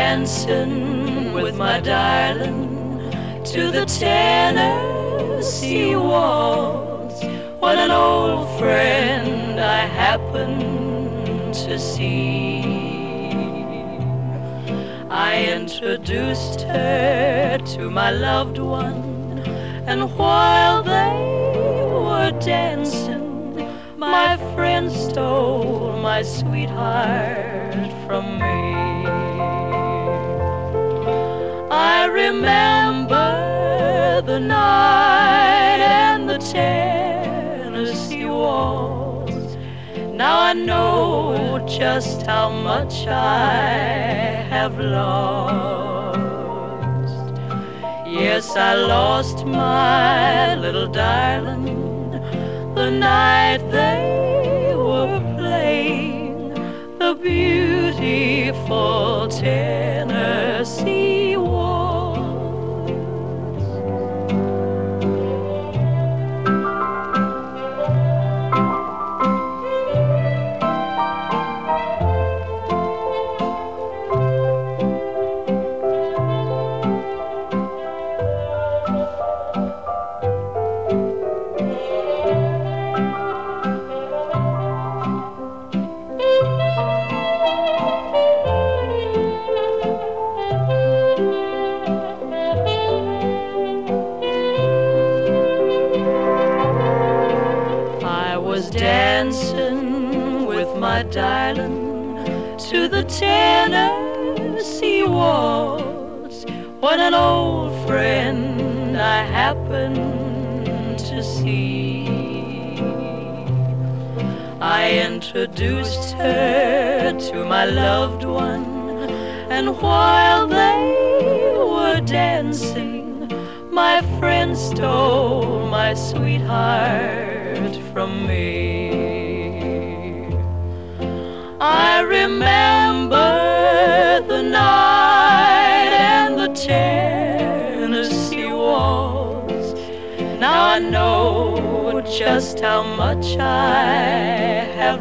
dancing with my darling to the Tennessee waltz when an old friend I happened to see. I introduced her to my loved one, and while they were dancing, my friend stole my sweetheart from me. I remember the night and the Tennessee waltz. Now I know just how much I have lost. Yes, I lost my little darling the night they were playing the beautiful Tennessee waltz. Dancing with my darling to the Tennessee waltz when an old friend I happened to see. I introduced her to my loved one, and while they were dancing, my friend stole my sweetheart from me. I remember the night and the Tennessee waltz. Now I know just how much I have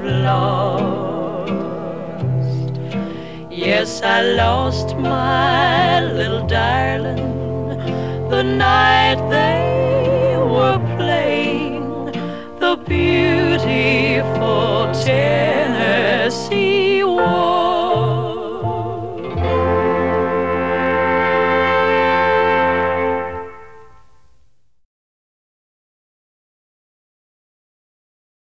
lost. Yes, I lost my little darling the night that